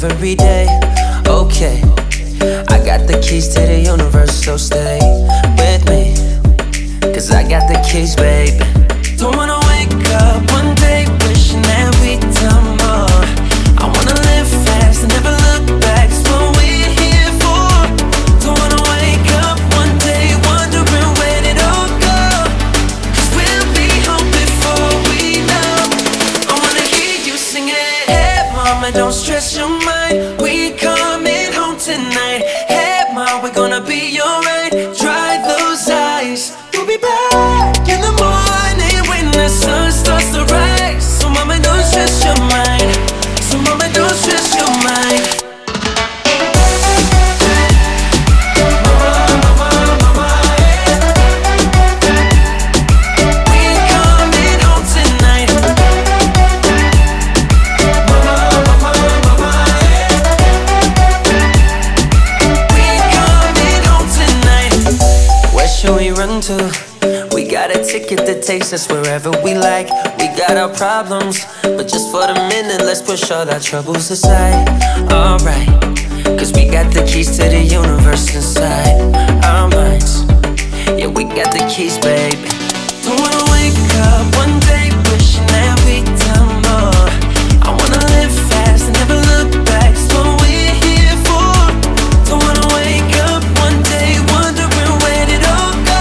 every day. Okay, I got the keys to the universe, so stay with me, 'cause I got the keys, baby. Don't wanna wake up one day wishing that we'd done more. I wanna live fast and never look back, it's what we're here for. Don't wanna wake up one day wondering where did it all go, 'cause we'll be home before we know. I wanna hear you singing, hey mama, don't stress your mind, we coming home tonight. Hey mama, we're gonna be alright. Dry those eyes, we'll be back in the morning when the sun starts to rise. So mama, don't stress your mind, so mama, don't stress your mind. We got a ticket that takes us wherever we like. We got our problems, but just for the minute, let's push all our troubles aside. Alright, 'cause we got the keys to the universe inside our minds. Yeah, we got the keys, baby. Don't wanna wake up one day wishing that we'd done more. I wanna live fast and never look back, it's what we're here for. Don't wanna wake up one day wondering where did it all go,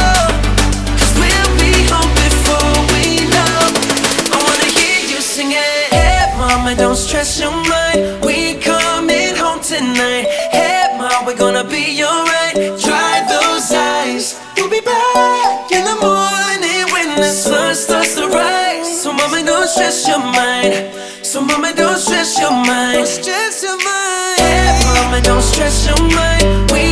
don't stress your mind, we coming home tonight. Hey mom, we're gonna be alright. Dry those eyes, we'll be back in the morning when the sun starts to rise. So mama, don't stress your mind, so mama, don't stress your mind, don't stress your mind. Hey mama, don't stress your mind, we